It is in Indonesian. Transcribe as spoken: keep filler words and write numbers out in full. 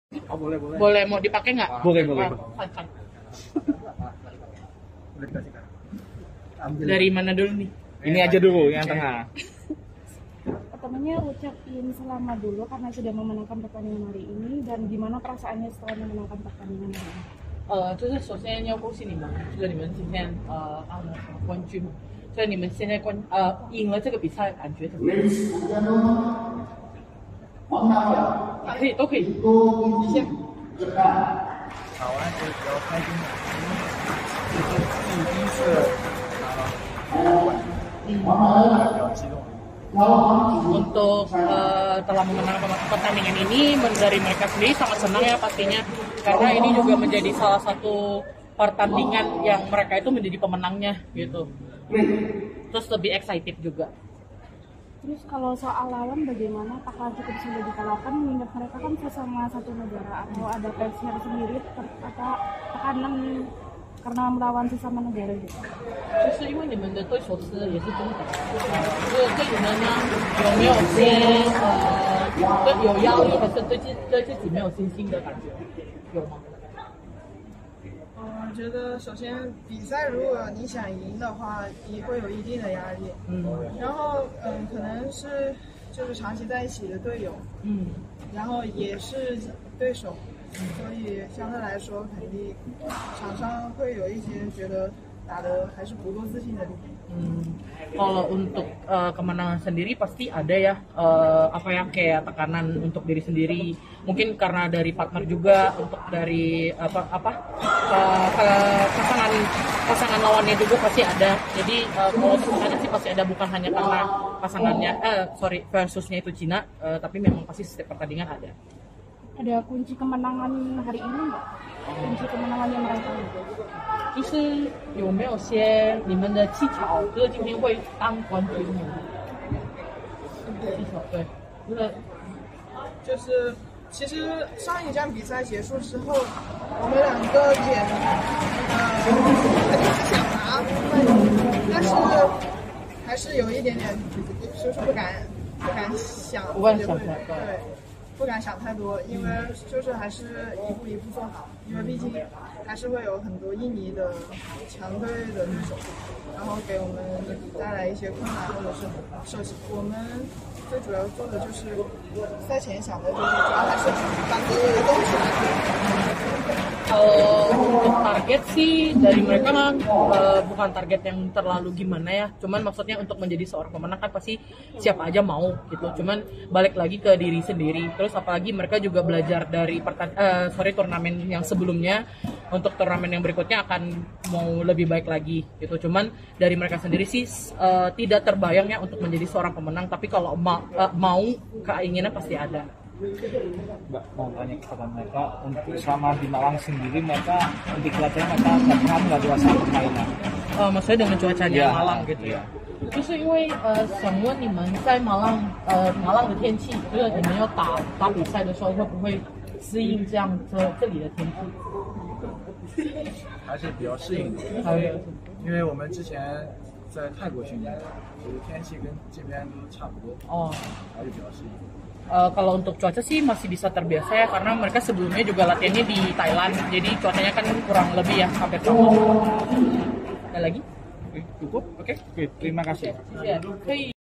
Oh, boleh, boleh. Boleh, mau dipakai nggak? Boleh, boleh. Oh, fine, fine. Boleh dikasihkan. Ambil. Dari mana dulu nih? Ini aja dulu yang tengah. Pertamanya ucapin selamat dulu karena sudah memenangkan pertandingan hari ini, dan gimana perasaannya setelah memenangkan pertandingan hari ini? 呃，就是首先要恭喜你们，就是你们今天呃拿了冠军，所以你们现在冠呃赢了这个比赛，感觉怎么样？可以，都可以。你先。 好啊，就比较开心的，因为这是自己第一次拿到冠军，嗯，比较激动。 Untuk uh, telah memenangkan pertandingan ini, dari mereka sendiri sangat senang ya pastinya, karena ini juga menjadi salah satu pertandingan yang mereka itu menjadi pemenangnya gitu. Terus lebih excited juga. Terus kalau soal lawan bagaimana? Apakah cukup sudah dikalahkan mengingat mereka kan sesama satu negara, atau ada pressure sendiri atau tekanan karena melawan sesama negara gitu? 就是因为你们的对手是也是中国，就是对你们呢有没有些呃对有压力，还是对自对自己没有信心的感觉？有吗？ 我觉得首先比赛如果你想赢的话，也会有一定的压力。 嗯。 然后嗯，可能是就是长期在一起的队友， 嗯。 然后也是对手，所以相对来说肯定场上会有一些觉得打得还是不够自信的地方。 Hmm. Kalau untuk uh, kemenangan sendiri pasti ada ya uh, apa yang kayak tekanan untuk diri sendiri, mungkin karena dari partner juga, untuk dari apa apa uh, ke pasangan pasangan lawannya juga pasti ada. Jadi uh, kalau sebenarnya sih pasti ada, bukan hanya karena pasangannya eh sorry versusnya itu Cina, uh, tapi memang pasti setiap pertandingan ada. Ada kunci kemenangan hari ini nggak? Kunci kemenangan yang mereka? 就是有没有些你们的技巧，就是今天会当冠军的技巧？对，就是就是其实上一站比赛结束之后，我们两个也呃肯定是想拿，但是还是有一点点就是不敢不敢想， 不敢想太多， 对，不敢想太多，因为就是还是一步一步做好，因为毕竟还是会有很多印尼的强队的对手，然后给我们带来一些困难或者是设计。我们最主要做的就是赛前想的就是主要还是把自己的东西拿出来。 Kalau untuk target sih dari mereka kan uh, bukan target yang terlalu gimana ya, cuman maksudnya untuk menjadi seorang pemenang kan pasti siapa aja mau gitu, cuman balik lagi ke diri sendiri. Terus apalagi mereka juga belajar dari pertan uh, sorry turnamen yang sebelumnya, untuk turnamen yang berikutnya akan mau lebih baik lagi gitu. Cuman dari mereka sendiri sih uh, tidak terbayang ya untuk menjadi seorang pemenang, tapi kalau ma uh, mau keinginan pasti ada. Mbak mau tanya kepada mereka, untuk selama di Malang sendiri mereka untuk latihan mereka nggak pernah nggak biasa permainan. Uh, maksudnya dengan cuacanya Ya, Malang gitu ya. 就是因为呃，想问你们在马浪呃马浪的天气，就是你们要打打比赛的时候，会不会适应这样这这里的天气？ 还是比较适应的， 还有因为我们之前在泰国训练，就是天气跟这边都差不多， oh 还是比较适应。 Uh, kalau untuk cuaca sih masih bisa terbiasa ya, karena mereka sebelumnya juga latihannya di Thailand, jadi cuacanya kan kurang lebih ya hampir sama. Ada lagi? Oke, cukup. Oke, Oke, terima kasih. Ya,